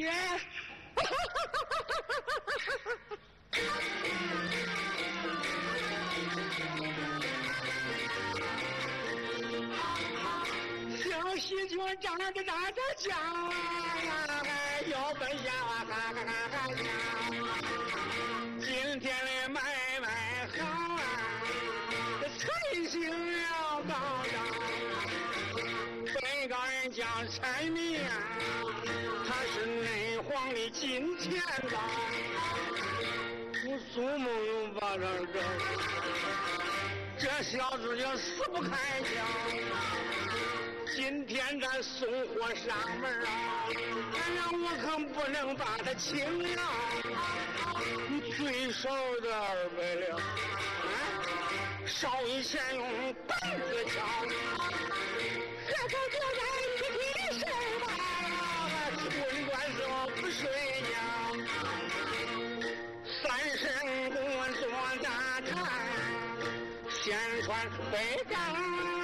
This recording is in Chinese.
姐。小喜鹊长着长着叫啊，要奔下啊，哈哈哈哈叫。今天的买卖好啊，这财星要高涨。本高人叫财迷啊，他是内皇的金钱刀。我做梦又把这个，这小子就死不开窍。今天咱送货上门啊，我可不能把他请了。最少的200两，烧一钱用板子敲。这咱一提事吧，问官司我不睡觉。三神公做大坛，宣传北港。